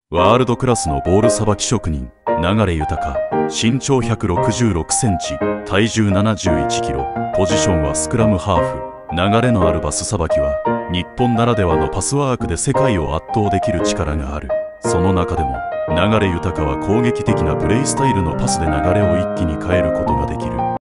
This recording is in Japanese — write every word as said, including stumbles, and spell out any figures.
ワールドクラスのボールさばき職人、流豊。身長ひゃくろくじゅうろくセンチ、体重ななじゅういちキロ、ポジションはスクラムハーフ。流れのあるパスさばきは、日本ならではのパスワークで世界を圧倒できる力がある。その中でも、流豊は攻撃的なプレイスタイルのパスで流れを一気に変えることができる。